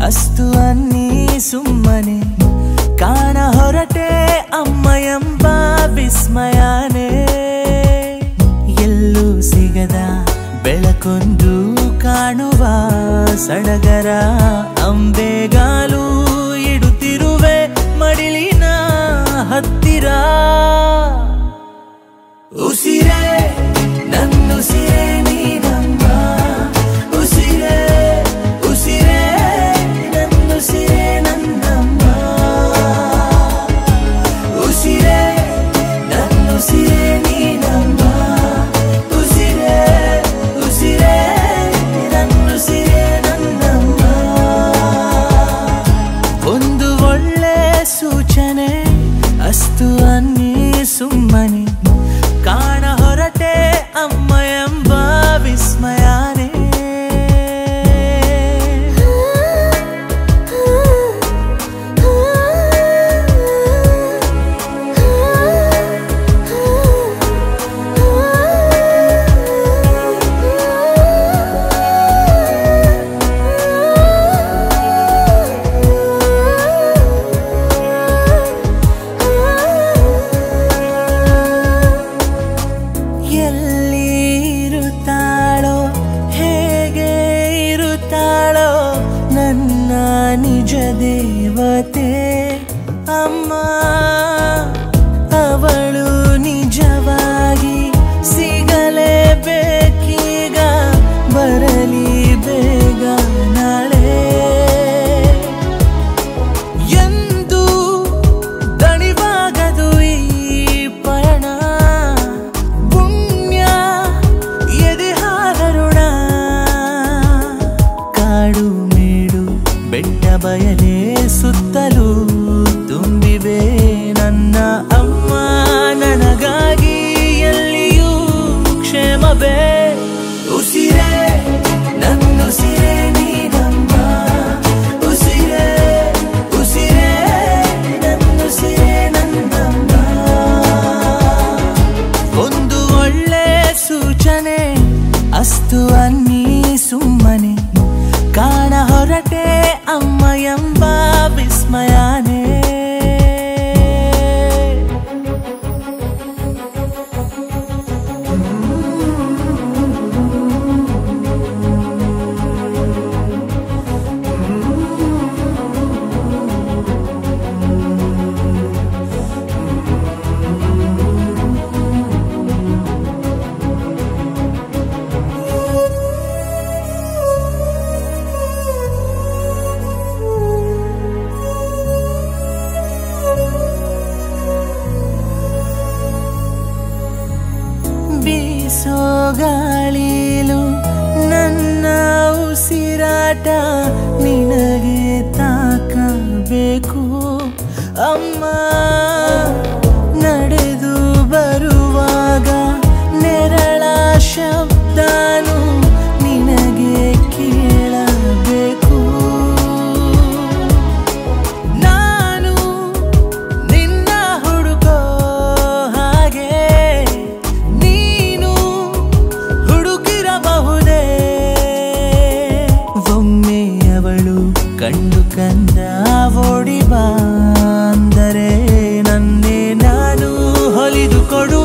ಅಸ್ತು ಅನ್ನಿ ಸುಮ್ಮನೆ ಕಾಣ ಹೊರಟೆ ಅಮ್ಮ ಎಂಬ ವಿಸ್ಮಯನೇ ಎಲ್ಲೂ ಸಿಗದ ಬೆಳಕೊಂದು ಕಾಣುವ ಸಡಗರ ಅಂಬೆಗಾಲು ಇಡುತ್ತಿರುವೆ ಮಡಿಲಿನ ಹತ್ತಿರ ಉಸಿರೇ ನನ್ನುಸಿರೇ ನೀನಮ್ಮ ಉಸಿರೇ ಉಸಿರೇ ನನ್ನುಸಿರೇ ನನ್ನಮ್ಮ ಉಸಿರೇ ನನ್ನುಸಿರೇ ನೀನಮ್ಮ ಉಸಿರೇ ಉಸಿರೇ ನನ್ನುಸಿರೇ ನನ್ನಮ್ಮ ಒಂದು ಒಳ್ಳೆ ಸೂಚನೆ ಅಸ್ತು ಅನ್ನಿ ಸುಮ್ಮನೆ ಕಾಣ ಹೊರಟೆ ಅಮ್ಮ ಎಂಬ ವಿಸ್ಮಯನೇ ನಿಜ ದೇವತೆ ಅಮ್ಮ ಅವಳು ನಿಜವಾಗಿ ಸಿಗಲೇಬೇಕೀಗ ಬರಲಿ ಬೇಗ ನಾಳೆ ಎಂದು ದಣಿವಾಗದು ಈ ಪಯಣ ಪುಣ್ಯ ಎದೆಹಾರರುಣ ಕಾಡು ಬೆಟ್ಟ ಬಯಲೇ ಸುತ್ತಲೂ ತುಂಬಿವೆ ನನ್ನ ಅಮ್ಮ ನನಗಾಗಿ ಎಲ್ಲಿಯೂ ಕ್ಷೇಮವೇ ಉಸಿರೇ ನನ್ನುಸಿರೇ ನೀನಮ್ಮ ಉಸಿರೇ ಉಸಿರೇ ನನ್ನುಸಿರೇ ನನ್ನಮ್ಮ ಒಂದು ಒಳ್ಳೆ ಸೂಚನೆ ಅಸ್ತು ಅನ್ನಿ ಸುಮ್ಮನೆ ಕಾಣ ಹೊರಟೆ ಅಮ್ಮ ಎಂಬ ವಿಸ್ಮಯನೇ ಬೀಸೋ ಗಾಳಿಲು ನನ್ನ ಉಸಿರಾಟ ನಿನಗೆ ತಾಕಬೇಕು ಅಮ್ಮ ನಡೆದು ಬರುವಾಗ ನೆರಳ ಶಬ್ದನು ನಿನಗೆ ಕೇಳಬೇಕು ನಾನು ನಿನ್ನ ಹುಡುಕೋ ಹಾಗೆ ಒಮ್ಮೆ ಅವಳು ಕಂಡು ಕಂದ ಓಡಿ ಬಂದರೆ ನನ್ನೇ ನಾನು ಹೊಲಿದು ಕೊಡು